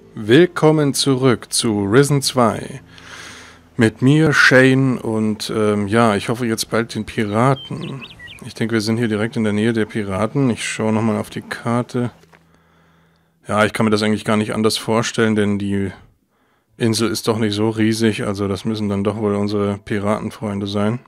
Willkommen zurück zu Risen 2. Mit mir, Shane und ja, ich hoffe jetzt bald den Piraten. Ich denke, wir sind hier direkt in der Nähe der Piraten. Ich schaue nochmal auf die Karte. Ja, ich kann mir das eigentlich gar nicht anders vorstellen, denn die Insel ist doch nicht so riesig, also das müssen dann doch wohl unsere Piratenfreunde sein.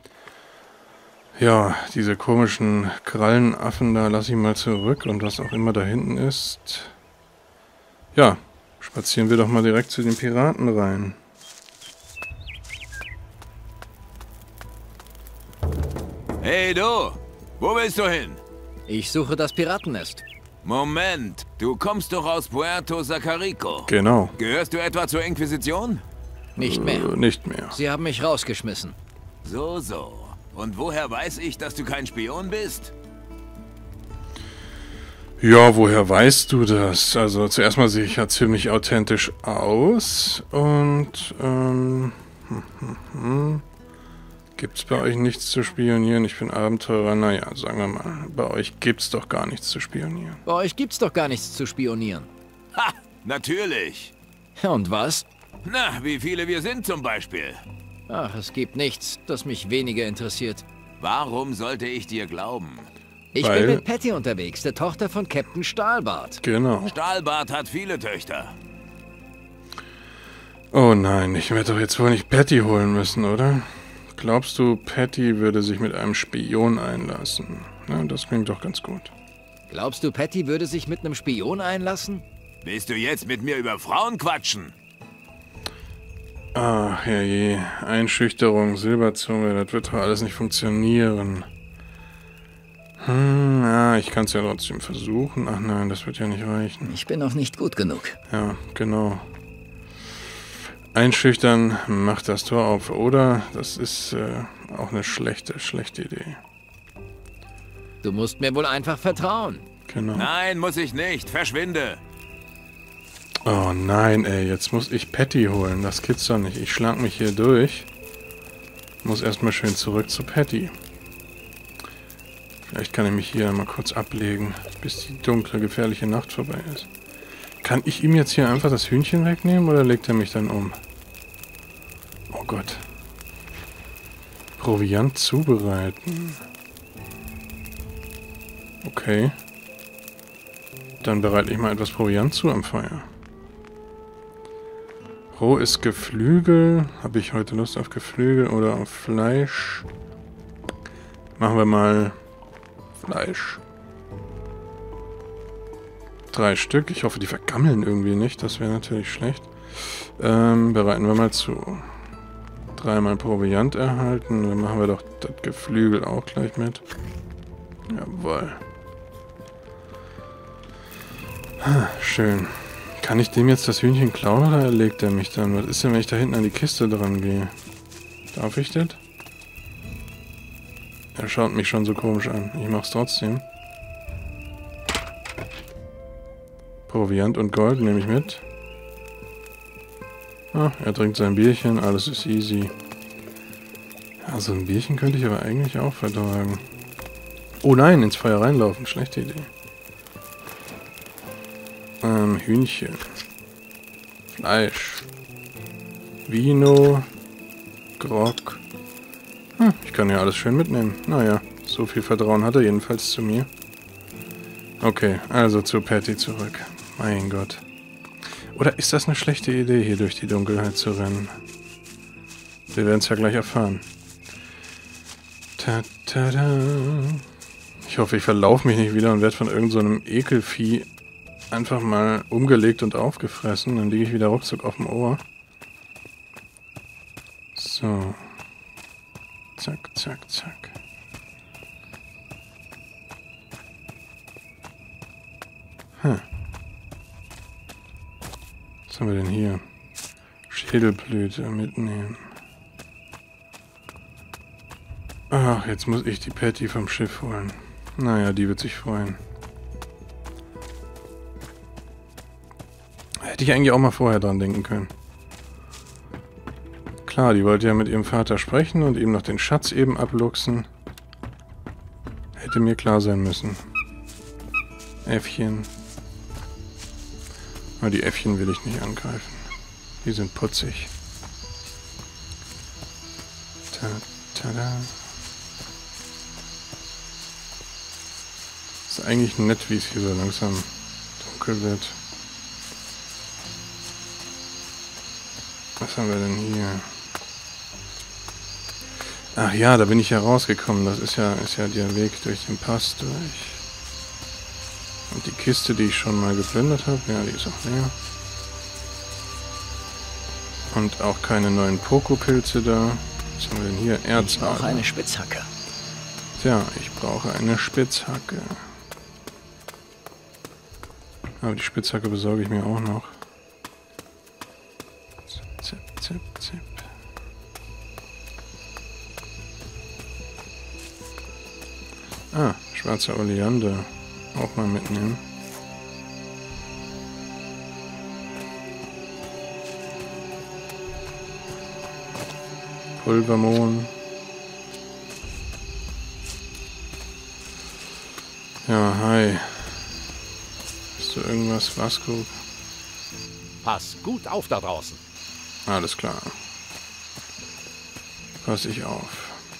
Ja, diese komischen Krallenaffen da lasse ich mal zurück und was auch immer da hinten ist. Ja, spazieren wir doch mal direkt zu den Piraten rein. Hey du, wo willst du hin? Ich suche das Piratennest. Moment, du kommst doch aus Puerto Sacarico. Genau. Gehörst du etwa zur Inquisition? Nicht mehr. Nicht mehr. Sie haben mich rausgeschmissen. So. Und woher weiß ich, dass du kein Spion bist? Ja, woher weißt du das? Also zuerst mal sehe ich ja ziemlich authentisch aus und gibt's bei euch nichts zu spionieren? Ich bin Abenteurer, naja, sagen wir mal, bei euch gibt's doch gar nichts zu spionieren. Bei euch gibt's doch gar nichts zu spionieren. Ha, natürlich. Und was? Na, wie viele wir sind zum Beispiel. Ach, es gibt nichts, das mich weniger interessiert. Warum sollte ich dir glauben? Ich bin mit Patty unterwegs, der Tochter von Captain Stahlbart. Genau. Stahlbart hat viele Töchter. Oh nein, ich werde doch jetzt wohl nicht Patty holen müssen, oder? Glaubst du, Patty würde sich mit einem Spion einlassen? Na, das klingt doch ganz gut. Glaubst du, Patty würde sich mit einem Spion einlassen? Willst du jetzt mit mir über Frauen quatschen? Ach, herrje. Einschüchterung, Silberzunge, das wird doch alles nicht funktionieren. Ich kann es ja trotzdem versuchen. Ach nein, das wird ja nicht reichen. Ich bin noch nicht gut genug. Ja, genau. Einschüchtern macht das Tor auf, oder? Das ist auch eine schlechte Idee. Du musst mir wohl einfach vertrauen. Genau. Nein, muss ich nicht. Verschwinde. Oh nein, ey, jetzt muss ich Patty holen. Das gibt's doch nicht. Ich schlag mich hier durch. Muss erstmal schön zurück zu Patty. Vielleicht kann ich mich hier mal kurz ablegen, bis die dunkle, gefährliche Nacht vorbei ist. Kann ich ihm jetzt hier einfach das Hühnchen wegnehmen oder legt er mich dann um? Oh Gott. Proviant zubereiten. Okay. Dann bereite ich mal etwas Proviant zu am Feuer. Rohes Geflügel. Habe ich heute Lust auf Geflügel oder auf Fleisch? Machen wir mal Fleisch. 3 Stück. Ich hoffe, die vergammeln irgendwie nicht. Das wäre natürlich schlecht. Bereiten wir mal zu. 3-mal Proviant erhalten. Dann machen wir doch das Geflügel auch gleich mit. Jawohl. Schön. Kann ich dem jetzt das Hühnchen klauen oder erlegt er mich dann? Was ist denn, wenn ich da hinten an die Kiste dran gehe? Darf ich das? Er schaut mich schon so komisch an. Ich mach's trotzdem. Proviant und Gold nehme ich mit. Ah, er trinkt sein Bierchen. Alles ist easy. Ja, so ein Bierchen könnte ich aber eigentlich auch vertragen. Oh nein, ins Feuer reinlaufen. Schlechte Idee. Hühnchen. Fleisch. Vino. Grog. Ich kann ja alles schön mitnehmen. Naja, so viel Vertrauen hat er jedenfalls zu mir. Okay, also zu Patty zurück. Mein Gott. Oder ist das eine schlechte Idee, hier durch die Dunkelheit zu rennen? Wir werden es ja gleich erfahren. Ta-ta-da. Ich hoffe, ich verlaufe mich nicht wieder und werde von irgend so einem Ekelvieh einfach mal umgelegt und aufgefressen. Dann liege ich wieder ruckzuck auf dem Ohr. So. Zack, zack, zack. Was haben wir denn hier? Schädelblüte mitnehmen. Ach, jetzt muss ich die Patty vom Schiff holen. Naja, die wird sich freuen. Hätte ich eigentlich auch mal vorher dran denken können. Klar, die wollte ja mit ihrem Vater sprechen und ihm noch den Schatz eben abluchsen. Hätte mir klar sein müssen. Äffchen. Aber die Äffchen will ich nicht angreifen. Die sind putzig. Tada. Ist eigentlich nett, wie es hier so langsam dunkel wird. Was haben wir denn hier? Ach ja, da bin ich ja rausgekommen. Das ist ja der Weg durch den Pass durch. Und die Kiste, die ich schon mal geplündert habe, ja, die ist auch leer. Und auch keine neuen Pokopilze da. Was haben wir denn hier? Erz. Ich brauche eine Spitzhacke. Tja, ich brauche eine Spitzhacke. Aber die Spitzhacke besorge ich mir auch noch. Zip, zip, zip, zip. Ah, schwarzer Oleander. Auch mal mitnehmen. Pulvermohn. Ja, hi. Hast du irgendwas, Vasco? Pass gut auf da draußen. Alles klar. Pass ich auf.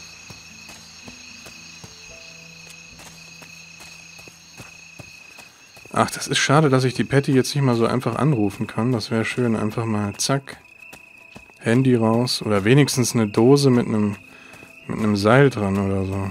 Ach, das ist schade, dass ich die Patty jetzt nicht mal so einfach anrufen kann. Das wäre schön. Einfach mal zack. Handy raus. Oder wenigstens eine Dose mit einem Seil dran oder so.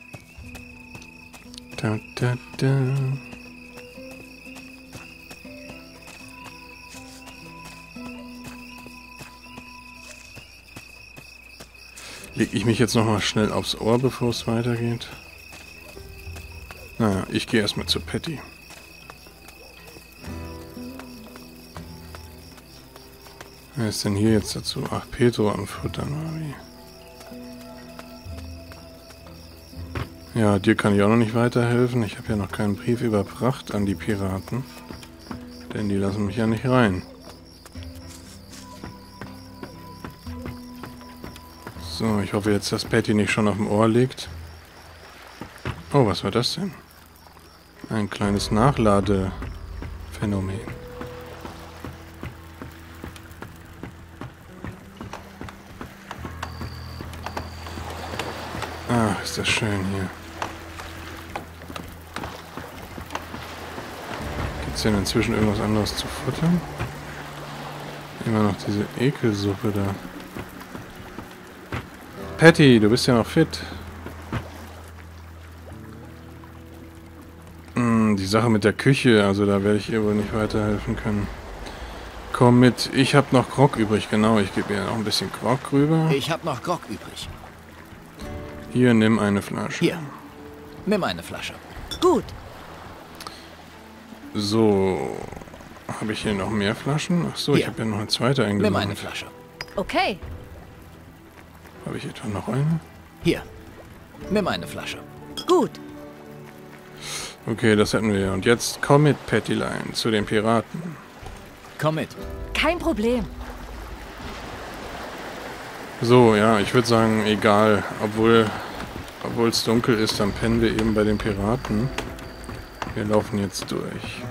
Da, da, da. Leg ich mich jetzt nochmal schnell aufs Ohr, bevor es weitergeht? Naja, ich gehe erstmal zu Patty. Wer ist denn hier jetzt dazu? Ach, Pedro am Futtern, oder wie? Ja, dir kann ich auch noch nicht weiterhelfen. Ich habe ja noch keinen Brief überbracht an die Piraten. Denn die lassen mich ja nicht rein. So, ich hoffe jetzt, dass Patty nicht schon auf dem Ohr liegt. Oh, was war das denn? Ein kleines Nachladephänomen. Ach, ist das schön hier. Gibt es denn inzwischen irgendwas anderes zu futtern? Immer noch diese Ekelsuppe da. Patty, du bist ja noch fit. Die Sache mit der Küche, also da werde ich ihr wohl nicht weiterhelfen können. Komm mit, ich habe noch Grog übrig, genau, ich gebe ihr noch ein bisschen Grog rüber. Ich habe noch Grog übrig. Hier, nimm eine Flasche. Hier, nimm eine Flasche. Gut. So, habe ich hier noch mehr Flaschen? Ach so, ich Hier. habe ja noch eine zweite Nimm eingesammelt. eine Flasche. Okay. Habe ich etwa noch eine? Hier, nimm eine Flasche. Gut. Okay, das hätten wir. Und jetzt komm mit, Pattylein, zu den Piraten. Komm mit. Kein Problem. So, ja, ich würde sagen, egal. Obwohl es dunkel ist, dann pennen wir eben bei den Piraten. Wir laufen jetzt durch.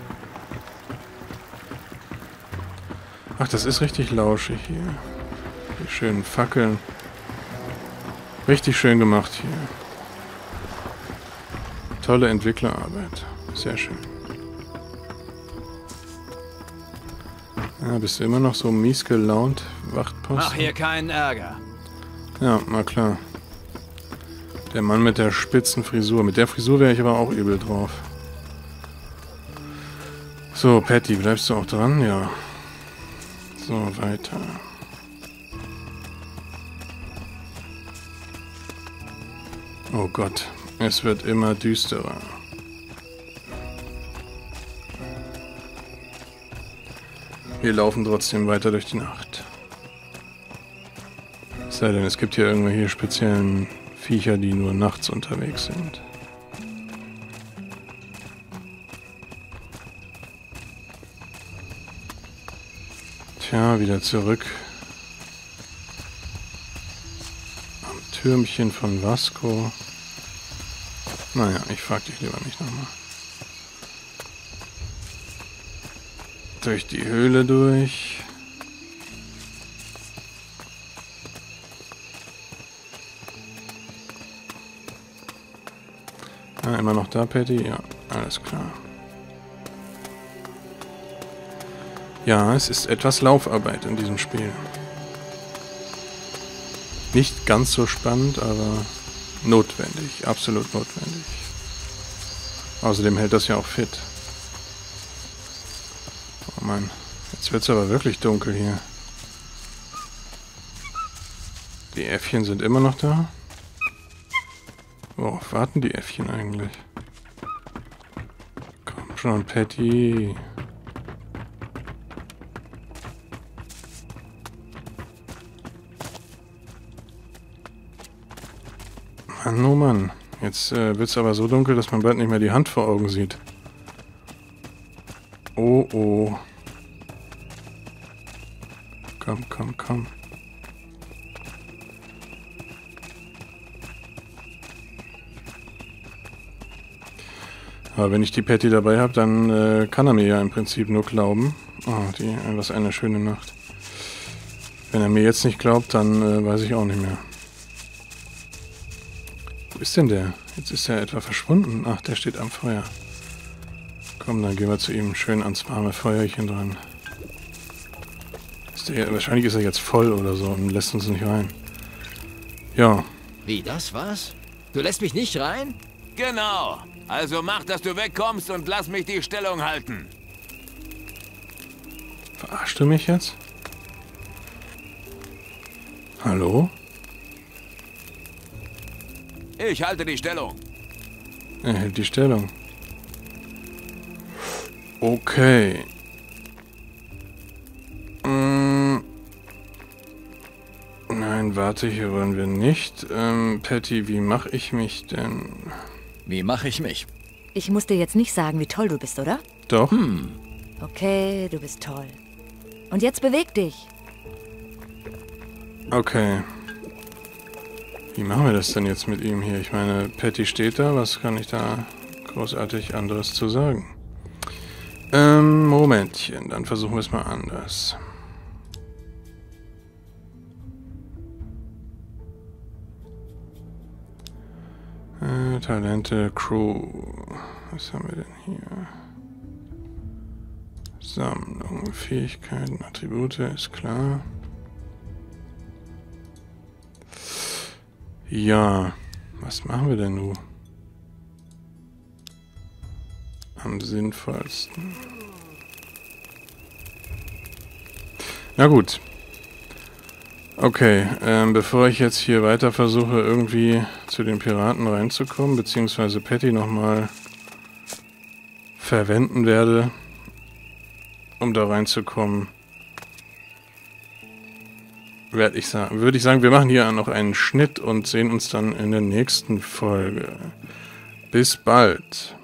Ach, das ist richtig lauschig hier. Die schönen Fackeln. Richtig schön gemacht hier. Tolle Entwicklerarbeit. Sehr schön. Ja, bist du immer noch so mies gelaunt, Wachtposten? Mach hier keinen Ärger. Ja, na klar. Der Mann mit der spitzen Frisur. Mit der Frisur wäre ich aber auch übel drauf. So, Patty, bleibst du auch dran? Ja. So, weiter. Oh Gott, es wird immer düsterer. Wir laufen trotzdem weiter durch die Nacht. Es sei denn, es gibt hier irgendwelche speziellen Viecher, die nur nachts unterwegs sind. Tja, wieder zurück am Türmchen von Vasco. Naja, ich frag dich lieber nicht nochmal. Durch die Höhle durch. Ah, immer noch da, Patty? Ja, alles klar. Ja, es ist etwas Laufarbeit in diesem Spiel. Nicht ganz so spannend, aber notwendig. Absolut notwendig. Außerdem hält das ja auch fit. Oh Mann, jetzt wird es aber wirklich dunkel hier. Die Äffchen sind immer noch da. Worauf warten die Äffchen eigentlich? Komm schon, Patty. Mann, oh Mann. Jetzt wird es aber so dunkel, dass man bald nicht mehr die Hand vor Augen sieht. Oh, oh. Komm, komm, komm. Aber wenn ich die Patty dabei habe, dann kann er mir ja im Prinzip nur glauben. Oh, was eine schöne Nacht. Wenn er mir jetzt nicht glaubt, dann weiß ich auch nicht mehr. Wo ist denn der? Jetzt ist er etwa verschwunden. Ach, der steht am Feuer. Komm, dann gehen wir zu ihm schön ans warme Feuerchen dran. Wahrscheinlich ist er jetzt voll oder so und lässt uns nicht rein. Ja. Wie, das war's? Du lässt mich nicht rein? Genau. Also mach, dass du wegkommst und lass mich die Stellung halten. Verarschst du mich jetzt? Hallo? Ich halte die Stellung. Er hält die Stellung. Okay. Nein, warte, hier wollen wir nicht. Patty, wie mache ich mich denn? Wie mache ich mich? Ich muss dir jetzt nicht sagen, wie toll du bist, oder? Doch. Okay, du bist toll. Und jetzt beweg dich. Okay. Wie machen wir das denn jetzt mit ihm hier? Ich meine, Patty steht da. Was kann ich da großartig anderes zu sagen? Momentchen. Dann versuchen wir es mal anders. Talente, Crew. Was haben wir denn hier? Sammlung, Fähigkeiten, Attribute, ist klar. Ja, was machen wir denn nun? Am sinnvollsten. Na gut. Okay, bevor ich jetzt hier weiter versuche, irgendwie zu den Piraten reinzukommen, beziehungsweise Patty nochmal verwenden werde, um da reinzukommen, würde ich sagen, wir machen hier noch einen Schnitt und sehen uns dann in der nächsten Folge. Bis bald.